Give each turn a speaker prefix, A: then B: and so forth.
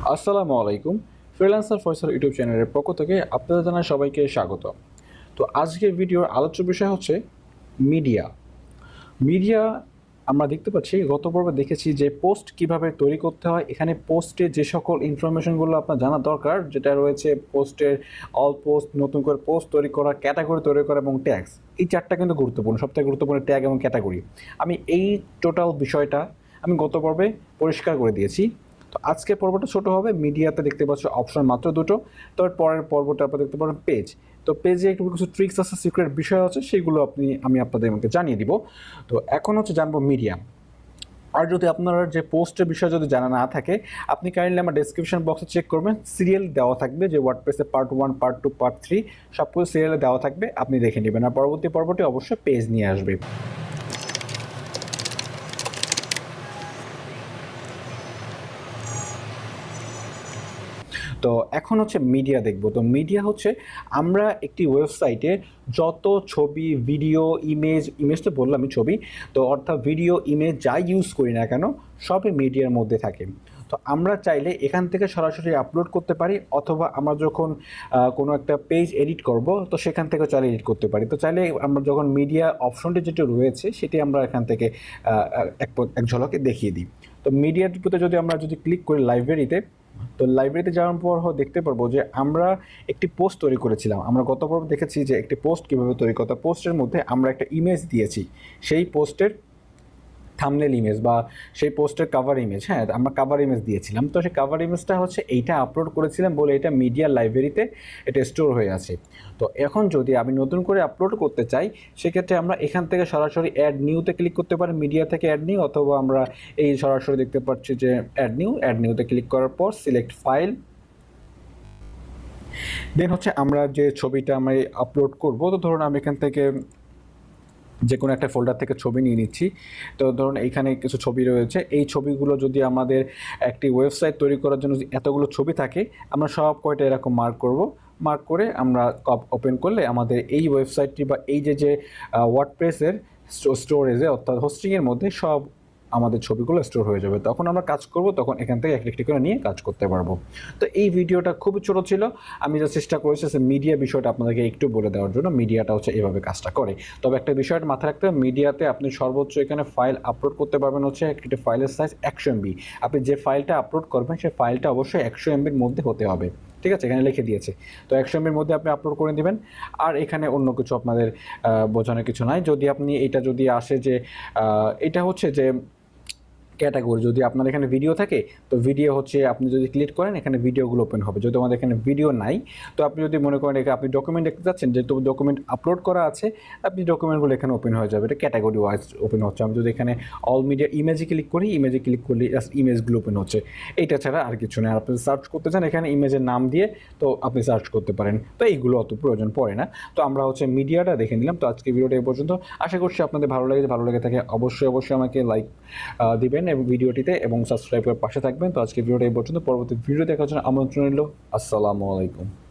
A: আসসালামু আলাইকুম। Freelancer Faisal YouTube চ্যানেলের পক্ষ থেকে আপনাদের জানাই সবাইকে স্বাগত। তো আজকের ভিডিওর আলোচ্য বিষয় হচ্ছে মিডিয়া। মিডিয়া আমরা দেখতে পাচ্ছি, গত পর্বে দেখেছি যে পোস্ট কিভাবে তৈরি করতে হয়। এখানে পোস্টে যে সকল ইনফরমেশনগুলো আপনার জানা দরকার, যেটা রয়েছে পোস্টের অল পোস্ট, নতুন করে পোস্ট তৈরি করা, ক্যাটাগরি তৈরি করা এবং ট্যাগস। এই চারটা কিন্তু গুরুত্বপূর্ণ, সবথেকে গুরুত্বপূর্ণ ট্যাগ এবং ক্যাটাগরি। আমি এই টোটাল বিষয়টা আমি গত পর্বে পরিষ্কার করে দিয়েছি। তো আজকের পর্বটা ছোট হবে। মিডিয়াতে দেখতে পাচ্ছ অপশন মাত্র দুটো। তার পরের পর্বটা আপনারা দেখতে পারেন পেজ। তো পেজে একটু কিছু ট্রিক্স আছে, সিক্রেট বিষয় আছে, সেগুলো আমি আপনাদেরকে জানিয়ে দিব। তো এখন হচ্ছে জানবো মিডিয়া। আর যদি আপনার যে পোস্টের বিষয় যদি জানা না থাকে, আপনি কাইন্ডলি আমার ডেসক্রিপশন বক্সে চেক করবেন, সিরিয়াল দেওয়া থাকবে যে ওয়ার্ডপ্রেসে পার্ট 1, পার্ট 2, পার্ট 3 সব কিছু সিরিয়ালে দেওয়া থাকবে, আপনি দেখে নেবেন। আর পরবর্তী পর্বটি অবশ্যই পেজ নিয়ে আসবে। তো এখন হচ্ছে মিডিয়া দেখব। তো মিডিয়া হচ্ছে আমরা একটি ওয়েবসাইটে যত ছবি, ভিডিও, ইমেজ তো বললামই ছবি, তো অর্থাৎ ভিডিও, ইমেজ যাই ইউজ করি না কেন সবই মিডিয়ার মধ্যে থাকে। তো আমরা চাইলে এখান থেকে সরাসরি আপলোড করতে পারি, অথবা আমরা যখন কোনো একটা পেজ এডিট করব তো সেখান থেকে চাইলে এডিট করতে পারি। তো চাইলে আমরা যখন মিডিয়া অপশনটি যেটা রয়েছে সেটি আমরা এখান থেকে এক ঝলকে দেখিয়ে দিই। তো মিডিয়াটিতে যদি আমরা ক্লিক করি লাইব্রেরিতে, তো লাইব্রেরিতে যাওয়ার পর দেখতে পারবো যে আমরা একটি পোস্ট তৈরি করেছিলাম। আমরা গত পর্বে দেখেছি যে একটি পোস্ট কীভাবে তৈরি করতে। পোস্টের মধ্যে আমরা একটা ইমেজ দিয়েছি, সেই পোস্টের থাম্বনেল ইমেজ বা সেই পোস্টের কভার ইমেজ। হ্যাঁ, আমরা কভার ইমেজ দিয়েছিলাম। তো সেই কভার ইমেজটা হচ্ছে এইটা আপলোড করেছিলাম বলে এটা মিডিয়া লাইব্রেরিতে এটা স্টোর হয়ে আছে। তো এখন যদি আমি নতুন করে আপলোড করতে চাই, সেক্ষেত্রে আমরা এখান থেকে সরাসরি অ্যাড নিউতে ক্লিক করতে পারি, মিডিয়া থেকে অ্যাড নিউ, অথবা আমরা এই সরাসরি দেখতে পাচ্ছি যে অ্যাড নিউতে ক্লিক করার পর সিলেক্ট ফাইল, দেন হচ্ছে আমরা যে ছবিটা আমি আপলোড করব। তো ধরুন আমি এখান থেকে যে কোনো একটা ফোল্ডার থেকে ছবি নিয়ে নিচ্ছি। তো ধরুন এইখানে কিছু ছবি রয়েছে, এই ছবিগুলো যদি আমাদের একটি ওয়েবসাইট তৈরি করার জন্য এতগুলো ছবি থাকে, আমরা সব কয়টা এরকম মার্ক করে আমরা ওপেন করলে আমাদের এই ওয়েবসাইটটি বা এই যে ওয়ার্ডপ্রেসের স্টোরেজে অর্থাৎ হোস্টিংয়ের মধ্যে সব আমাদের ছবিগুলো স্টোর হয়ে যাবে। তখন আমরা কাজ করব, তখন এখান থেকে একটি করে নিয়ে কাজ করতে পারবো। তো এই ভিডিওটা খুবই ছোট ছিল, আমি যা চেষ্টা করেছি মিডিয়া বিষয়টা আপনাদেরকে একটু বলে দেওয়ার জন্য। মিডিয়াটা হচ্ছে এভাবে কাজটা করে। তবে একটা বিষয়টা মাথায় রাখতে হবে, মিডিয়াতে আপনি সর্বোচ্চ এখানে ফাইল আপলোড করতে পারবেন হচ্ছে একটি ফাইলের সাইজ 100 MB। আপনি যে ফাইলটা আপলোড করবেন সেই ফাইলটা অবশ্যই 100 MBর মধ্যে হতে হবে। ঠিক আছে, এখানে লিখে দিয়েছে। তো 100 MBর মধ্যে আপনি আপলোড করে দিবেন। আর এখানে অন্য কিছু আপনাদের বোঝানোর কিছু নাই। যদি আপনি এটা আসে যে এটা হচ্ছে যে ক্যাটাগরি, যদি আপনার এখানে ভিডিও থাকে তো ভিডিও হচ্ছে আপনি যদি ক্লিক করেন এখানে ভিডিওগুলো ওপেন হবে। যদি আমাদের এখানে ভিডিও নাই, তো আপনি যদি মনে করেন এখানে আপনি ডকুমেন্ট দেখতে চাচ্ছেন, যেহেতু ডকুমেন্ট আপলোড করা আছে, আপনি ডকুমেন্টগুলো এখানে ওপেন হয়ে যাবে। এটা ক্যাটাগরি ওয়াইজ ওপেন হচ্ছে। আমি যদি এখানে অল মিডিয়া ইমেজে ক্লিক করলে জাস্ট ইমেজগুলো ওপেন হচ্ছে। এইটা ছাড়া আর কিছু নেই। আপনি সার্চ করতে চান এখানে ইমেজের নাম দিয়ে, তো আপনি সার্চ করতে পারেন। তো এইগুলো অত প্রয়োজন পড়ে না। তো আমরা হচ্ছে মিডিয়াটা দেখে নিলাম। তো আজকে ভিডিওটা এই পর্যন্ত। আশা করছি আপনাদের ভালো লেগে থাকে অবশ্যই আমাকে লাইক দিবেন এবং ভিডিওটিতে, এবং সাবস্ক্রাইব করে পাশে থাকবেন। তো আজকে ভিডিওটা এই পর্যন্ত। পরবর্তী ভিডিও দেখার জন্য আমন্ত্রণ রইল। আসসালামু আলাইকুম।